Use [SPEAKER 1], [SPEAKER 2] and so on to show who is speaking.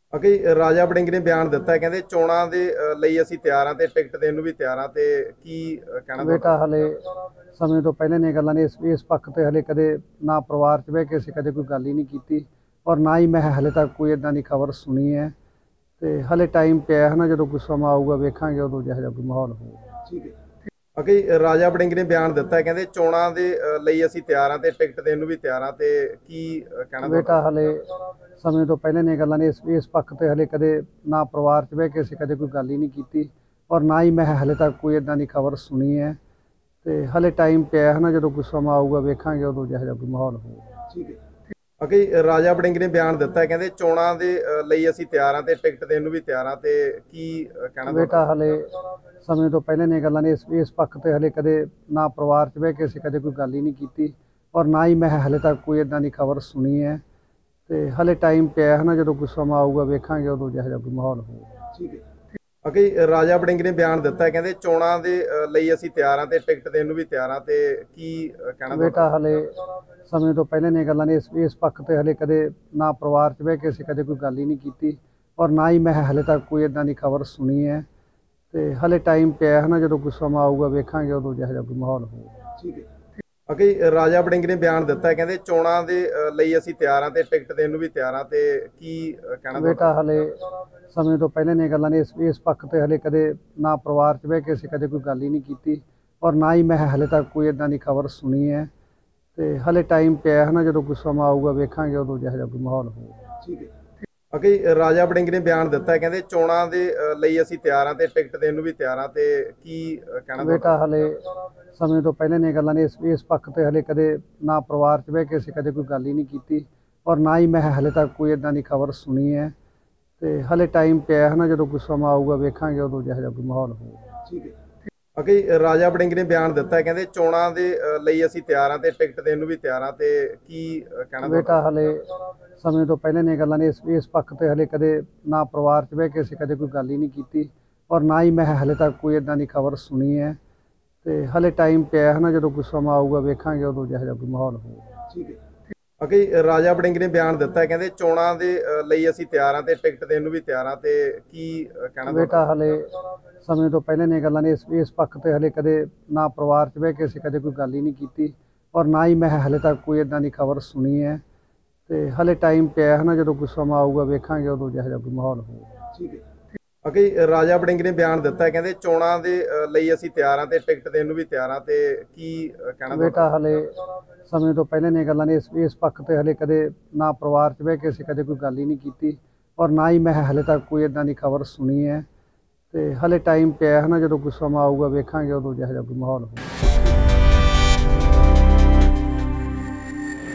[SPEAKER 1] ਅਗੇ ਰਾਜਾ ਵੜਿੰਗ ਨੇ ਬਿਆਨ ਦਿੱਤਾ ਹੈ, ਕਹਿੰਦੇ ਚੋਣਾਂ ਦੇ ਲਈ ਅਸੀਂ ਤਿਆਰ ਹਾਂ ਤੇ ਟਿਕਟ ਦੇਣ ਨੂੰ ਵੀ ਤਿਆਰ ਹਾਂ ਤੇ ਕੀ ਕਹਿਣਾ
[SPEAKER 2] ਬੇਟਾ
[SPEAKER 1] ਤੁਹਾਡਾ?
[SPEAKER 2] ਹਲੇ ਸਮੇਂ ਤੋਂ ਪਹਿਲੇ ਨੇ ਗੱਲਾਂ ਨੇ ਇਸ ਪੱਖ ਤੇ ਹਲੇ ਕਦੇ ਨਾ ਪਰਿਵਾਰ 'ਚ ਬਹਿ ਕੇ ਅਸੀਂ ਕਦੇ ਕੋਈ ਗੱਲ ਹੀ ਨਹੀਂ ਕੀਤੀ ਔਰ ਨਾ ਹੀ ਮੈਂ ਹਲੇ ਤੱਕ ਕੋਈ ਇਦਾਂ ਦੀ ਖਬਰ ਸੁਣੀ ਹੈ। ਤੇ ਹਲੇ ਟਾਈਮ ਪਿਆ ਹੈ ਨਾ, ਜਦੋਂ ਕੋਈ ਸਮਾਂ ਆਊਗਾ ਵੇਖਾਂਗੇ, ਉਦੋਂ ਜਿਹੋ ਜਿਹਾ ਕੋਈ ਮਾਹੌਲ ਹੋਊਗਾ।
[SPEAKER 1] ਠੀਕ ਹੈ। ਅਗੇ ਰਾਜਾ ਵੜਿੰਗ ਨੇ ਬਿਆਨ ਦਿੱਤਾ ਹੈ, ਕਹਿੰਦੇ ਚੋਣਾਂ ਦੇ ਲਈ ਅਸੀਂ ਤਿਆਰ ਹਾਂ ਤੇ ਟਿਕਟ ਦੇਣ ਨੂੰ ਵੀ ਤਿਆਰ ਹਾਂ ਤੇ ਕੀ ਕਹਿਣਾ
[SPEAKER 2] ਬੇਟਾ
[SPEAKER 1] ਤੁਹਾਡਾ?
[SPEAKER 2] ਹਲੇ ਸਮੇਂ ਤੋਂ ਪਹਿਲੇ ਨੇ ਗੱਲਾਂ ਨੇ ਇਸ ਪੱਖ ਤੇ ਹਲੇ ਕਦੇ ਨਾ ਪਰਿਵਾਰ 'ਚ ਬਹਿ ਕੇ ਅਸੀਂ ਕਦੇ ਕੋਈ ਗੱਲ ਹੀ ਨਹੀਂ ਕੀਤੀ ਔਰ ਨਾ ਹੀ ਮੈਂ ਹਲੇ ਤੱਕ ਕੋਈ ਇਦਾਂ ਦੀ ਖਬਰ ਸੁਣੀ ਹੈ। ਤੇ ਹਲੇ ਟਾਈਮ ਪਿਆ ਹੈ ਨਾ, ਜਦੋਂ ਕੋਈ ਸਮਾਂ ਆਊਗਾ ਵੇਖਾਂਗੇ, ਉਦੋਂ ਜਿਹੋ ਜਿਹਾ ਕੋਈ ਮਾਹੌਲ ਹੋਊਗਾ।
[SPEAKER 1] ਠੀਕ ਹੈ। ਅਗੇ ਰਾਜਾ ਵੜਿੰਗ ਨੇ ਬਿਆਨ ਦਿੱਤਾ ਹੈ, ਕਹਿੰਦੇ ਚੋਣਾਂ ਦੇ ਲਈ ਅਸੀਂ ਤਿਆਰ ਹਾਂ ਤੇ ਟਿਕਟ ਦੇਣ ਨੂੰ ਵੀ ਤਿਆਰ ਹਾਂ ਤੇ ਕੀ ਕਹਿਣਾ
[SPEAKER 2] ਬੇਟਾ
[SPEAKER 1] ਤੁਹਾਡਾ?
[SPEAKER 2] ਹਲੇ ਸਮੇਂ ਤੋਂ ਪਹਿਲੇ ਨੇ ਗੱਲਾਂ ਨੇ ਇਸ ਪੱਖ ਤੇ ਹਲੇ ਕਦੇ ਨਾ ਪਰਿਵਾਰ 'ਚ ਬਹਿ ਕੇ ਅਸੀਂ ਕਦੇ ਕੋਈ ਗੱਲ ਹੀ ਨਹੀਂ ਕੀਤੀ ਔਰ ਨਾ ਹੀ ਮੈਂ ਹਲੇ ਤੱਕ ਕੋਈ ਇਦਾਂ ਦੀ ਖਬਰ ਸੁਣੀ ਹੈ। ਤੇ ਹਲੇ ਟਾਈਮ ਪਿਆ ਹੈ ਨਾ, ਜਦੋਂ ਕੋਈ ਸਮਾਂ ਆਊਗਾ ਵੇਖਾਂਗੇ, ਉਦੋਂ ਜਿਹੋ ਜਿਹਾ ਕੋਈ ਮਾਹੌਲ ਹੋਊਗਾ।
[SPEAKER 1] ਠੀਕ ਹੈ। ਅਗੇ ਰਾਜਾ ਵੜਿੰਗ ਨੇ ਬਿਆਨ ਦਿੱਤਾ ਹੈ, ਕਹਿੰਦੇ ਚੋਣਾਂ ਦੇ ਲਈ ਅਸੀਂ ਤਿਆਰ ਹਾਂ ਤੇ ਟਿਕਟ ਦੇਣ ਨੂੰ ਵੀ ਤਿਆਰ ਹਾਂ ਤੇ ਕੀ ਕਹਿਣਾ
[SPEAKER 2] ਬੇਟਾ
[SPEAKER 1] ਤੁਹਾਡਾ?
[SPEAKER 2] ਹਲੇ ਸਮੇਂ ਤੋਂ ਪਹਿਲੇ ਨੇ ਗੱਲਾਂ ਨੇ ਇਸ ਪੱਖ ਤੇ ਹਲੇ ਕਦੇ ਨਾ ਪਰਿਵਾਰ 'ਚ ਬਹਿ ਕੇ ਅਸੀਂ ਕਦੇ ਕੋਈ ਗੱਲ ਹੀ ਨਹੀਂ ਕੀਤੀ ਔਰ ਨਾ ਹੀ ਮੈਂ ਹਲੇ ਤੱਕ ਕੋਈ ਇਦਾਂ ਦੀ ਖਬਰ ਸੁਣੀ ਹੈ। ਤੇ ਹਲੇ ਟਾਈਮ ਪਿਆ ਹੈ ਨਾ, ਜਦੋਂ ਕੋਈ ਸਮਾਂ ਆਊਗਾ ਵੇਖਾਂਗੇ, ਉਦੋਂ ਜਿਹੋ ਜਿਹਾ ਕੋਈ ਮਾਹੌਲ ਹੋਊਗਾ।
[SPEAKER 1] ਠੀਕ ਹੈ। ਅਗੇ ਰਾਜਾ ਵੜਿੰਗ ਨੇ ਬਿਆਨ ਦਿੱਤਾ ਹੈ, ਕਹਿੰਦੇ ਚੋਣਾਂ ਦੇ ਲਈ ਅਸੀਂ ਤਿਆਰ ਹਾਂ ਤੇ ਟਿਕਟ ਦੇਣ ਨੂੰ ਵੀ ਤਿਆਰ ਹਾਂ ਤੇ ਕੀ ਕਹਿਣਾ
[SPEAKER 2] ਬੇਟਾ
[SPEAKER 1] ਤੁਹਾਡਾ?
[SPEAKER 2] ਹਲੇ ਸਮੇਂ ਤੋਂ ਪਹਿਲੇ ਨੇ ਗੱਲਾਂ ਨੇ ਇਸ ਪੱਖ ਤੇ ਹਲੇ ਕਦੇ ਨਾ ਪਰਿਵਾਰ 'ਚ ਬਹਿ ਕੇ ਅਸੀਂ ਕਦੇ ਕੋਈ ਗੱਲ ਹੀ ਨਹੀਂ ਕੀਤੀ ਔਰ ਨਾ ਹੀ ਮੈਂ ਹਲੇ ਤੱਕ ਕੋਈ ਇਦਾਂ ਦੀ ਖਬਰ ਸੁਣੀ ਹੈ। ਤੇ ਹਲੇ ਟਾਈਮ ਪਿਆ ਹੈ ਨਾ, ਜਦੋਂ ਕੋਈ ਸਮਾਂ ਆਊਗਾ ਵੇਖਾਂਗੇ, ਉਦੋਂ ਜਿਹੋ ਜਿਹਾ ਕੋਈ ਮਾਹੌਲ ਹੋਊਗਾ।
[SPEAKER 1] ਠੀਕ ਹੈ। ਅਗੇ ਰਾਜਾ ਵੜਿੰਗ ਨੇ ਬਿਆਨ ਦਿੱਤਾ ਹੈ, ਕਹਿੰਦੇ ਚੋਣਾਂ ਦੇ ਲਈ ਅਸੀਂ ਤਿਆਰ ਹਾਂ ਤੇ ਟਿਕਟ ਦੇਣ ਨੂੰ ਵੀ ਤਿਆਰ ਹਾਂ ਤੇ ਕੀ ਕਹਿਣਾ
[SPEAKER 2] ਬੇਟਾ
[SPEAKER 1] ਤੁਹਾਡਾ?
[SPEAKER 2] ਹਲੇ ਸਮੇਂ ਤੋਂ ਪਹਿਲੇ ਨੇ ਗੱਲਾਂ ਨੇ ਇਸ ਪੱਖ ਤੇ ਹਲੇ ਕਦੇ ਨਾ ਪਰਿਵਾਰ 'ਚ ਬਹਿ ਕੇ ਅਸੀਂ ਕਦੇ ਕੋਈ ਗੱਲ ਹੀ ਨਹੀਂ ਕੀਤੀ ਔਰ ਨਾ ਹੀ ਮੈਂ ਹਲੇ ਤੱਕ ਕੋਈ ਇਦਾਂ ਦੀ ਖਬਰ ਸੁਣੀ ਹੈ। ਤੇ ਹਲੇ ਟਾਈਮ ਪਿਆ ਹੈ ਨਾ, ਜਦੋਂ ਕੋਈ ਸਮਾਂ ਆਊਗਾ ਵੇਖਾਂਗੇ, ਉਦੋਂ ਜਿਹੋ ਜਿਹਾ ਕੋਈ ਮਾਹੌਲ ਹੋਊਗਾ।
[SPEAKER 1] ਠੀਕ ਹੈ। ਅਗੇ ਰਾਜਾ ਵੜਿੰਗ ਨੇ ਬਿਆਨ ਦਿੱਤਾ ਹੈ, ਕਹਿੰਦੇ ਚੋਣਾਂ ਦੇ ਲਈ ਅਸੀਂ ਤਿਆਰ ਹਾਂ ਤੇ ਟਿਕਟ ਦੇਣ ਨੂੰ ਵੀ ਤਿਆਰ ਹਾਂ ਤੇ ਕੀ ਕਹਿਣਾ
[SPEAKER 2] ਬੇਟਾ
[SPEAKER 1] ਤੁਹਾਡਾ?
[SPEAKER 2] ਹਲੇ ਸਮੇਂ ਤੋਂ ਪਹਿਲੇ ਨੇ ਗੱਲਾਂ ਨੇ ਇਸ ਪੱਖ ਤੇ ਹਲੇ ਕਦੇ ਨਾ ਪਰਿਵਾਰ 'ਚ ਬਹਿ ਕੇ ਅਸੀਂ ਕਦੇ ਕੋਈ ਗੱਲ ਹੀ ਨਹੀਂ ਕੀਤੀ ਔਰ ਨਾ ਹੀ ਮੈਂ ਹਲੇ ਤੱਕ ਕੋਈ ਇਦਾਂ ਦੀ ਖਬਰ ਸੁਣੀ ਹੈ। ਤੇ ਹਲੇ ਟਾਈਮ ਪਿਆ ਹੈ ਨਾ, ਜਦੋਂ ਕੋਈ ਸਮਾਂ ਆਊਗਾ ਵੇਖਾਂਗੇ, ਉਦੋਂ ਜਿਹੋ ਜਿਹਾ ਕੋਈ ਮਾਹੌਲ ਹੋਊਗਾ।
[SPEAKER 1] ਠੀਕ ਹੈ। ਅਗੇ ਰਾਜਾ ਵੜਿੰਗ ਨੇ ਬਿਆਨ ਦਿੱਤਾ ਹੈ, ਕਹਿੰਦੇ ਚੋਣਾਂ ਦੇ ਲਈ ਅਸੀਂ ਤਿਆਰ ਹਾਂ ਤੇ ਟਿਕਟ ਦੇਣ ਨੂੰ ਵੀ ਤਿਆਰ ਹਾਂ ਤੇ ਕੀ ਕਹਿਣਾ
[SPEAKER 2] ਬੇਟਾ
[SPEAKER 1] ਤੁਹਾਡਾ?
[SPEAKER 2] ਹਲੇ ਸਮੇਂ ਤੋਂ ਪਹਿਲੇ ਨੇ ਗੱਲਾਂ ਨੇ ਇਸ ਪੱਖ ਤੇ ਹਲੇ ਕਦੇ ਨਾ ਪਰਿਵਾਰ 'ਚ ਬਹਿ ਕੇ ਅਸੀਂ ਕਦੇ ਕੋਈ ਗੱਲ ਹੀ ਨਹੀਂ ਕੀਤੀ ਔਰ ਨਾ ਹੀ ਮੈਂ ਹਲੇ ਤੱਕ ਕੋਈ ਇਦਾਂ ਦੀ ਖਬਰ ਸੁਣੀ ਹੈ। ਤੇ ਹਲੇ ਟਾਈਮ ਪਿਆ ਹੈ ਨਾ, ਜਦੋਂ ਕੋਈ ਸਮਾਂ ਆਊਗਾ ਵੇਖਾਂਗੇ, ਉਦੋਂ ਜਿਹੋ ਜਿਹਾ ਕੋਈ ਮਾਹੌਲ ਹੋਊਗਾ।
[SPEAKER 1] ਠੀਕ ਹੈ। ਅਗੇ ਰਾਜਾ ਵੜਿੰਗ ਨੇ ਬਿਆਨ ਦਿੱਤਾ ਹੈ, ਕਹਿੰਦੇ ਚੋਣਾਂ ਦੇ ਲਈ ਅਸੀਂ ਤਿਆਰ ਹਾਂ ਤੇ ਟਿਕਟ ਦੇਣ ਨੂੰ ਵੀ ਤਿਆਰ ਹਾਂ ਤੇ ਕੀ ਕਹਿਣਾ
[SPEAKER 2] ਬੇਟਾ
[SPEAKER 1] ਤੁਹਾਡਾ?
[SPEAKER 2] ਹਲੇ ਸਮੇਂ ਤੋਂ ਪਹਿਲੇ ਨੇ ਗੱਲਾਂ ਨੇ ਇਸ ਪੱਖ ਤੇ ਹਲੇ ਕਦੇ ਨਾ ਪਰਿਵਾਰ 'ਚ ਬਹਿ ਕੇ ਅਸੀਂ ਕਦੇ ਕੋਈ ਗੱਲ ਹੀ ਨਹੀਂ ਕੀਤੀ ਔਰ ਨਾ ਹੀ ਮੈਂ ਹਲੇ ਤੱਕ ਕੋਈ ਇਦਾਂ ਦੀ ਖਬਰ ਸੁਣੀ ਹੈ। ਤੇ ਹਲੇ ਟਾਈਮ ਪਿਆ ਹੈ ਨਾ, ਜਦੋਂ ਕੋਈ ਸਮਾਂ ਆਊਗਾ ਵੇਖਾਂਗੇ, ਉਦੋਂ ਜਿਹੋ ਜਿਹਾ ਕੋਈ ਮਾਹੌਲ ਹੋਊਗਾ।